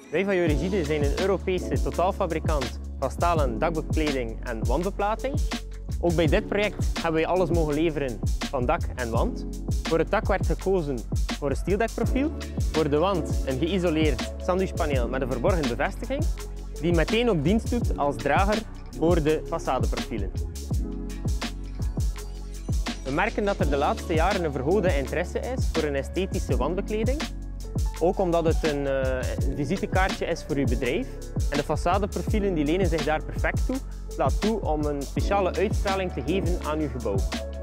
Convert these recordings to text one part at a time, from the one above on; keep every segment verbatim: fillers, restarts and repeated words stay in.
Wij van Eurigide zijn een Europese totaalfabrikant van stalen dakbekleding en wandbeplating. Ook bij dit project hebben wij alles mogen leveren van dak en wand. Voor het dak werd gekozen voor een stieldekprofiel. Voor de wand een geïsoleerd sandwichpaneel met een verborgen bevestiging, die meteen ook dienst doet als drager voor de façadeprofielen. We merken dat er de laatste jaren een verhoogde interesse is voor een esthetische wandbekleding. Ook omdat het een, uh, een visitekaartje is voor uw bedrijf. En de façadeprofielen die lenen zich daar perfect toe. Het laat toe om een speciale uitstraling te geven aan uw gebouw.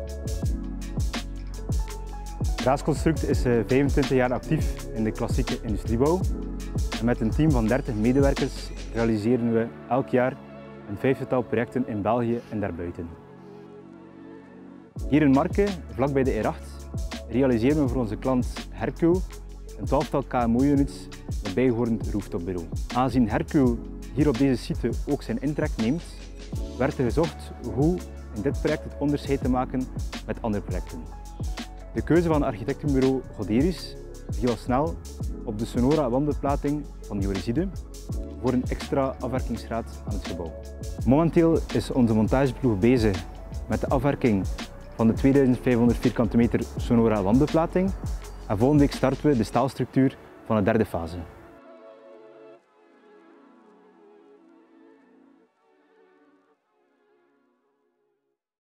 Raasconstruct is vijfentwintig jaar actief in de klassieke industriebouw. En met een team van dertig medewerkers realiseren we elk jaar een vijftigtal projecten in België en daarbuiten. Hier in Marke, vlakbij de R acht, realiseren we voor onze klant Hercule een twaalftal K M O-units met bijhorend rooftopbureau. Aangezien Hercule hier op deze site ook zijn intrek neemt, werd er gezocht hoe in dit project het onderscheid te maken met andere projecten. De keuze van architectenbureau Goderis viel al snel op de Sonora wandbeplating van Eurigide voor een extra afwerkingsgraad aan het gebouw. Momenteel is onze montageploeg bezig met de afwerking van de tweeduizend vijfhonderd vierkante meter Sonora wandbeplating en volgende week starten we de staalstructuur van de derde fase.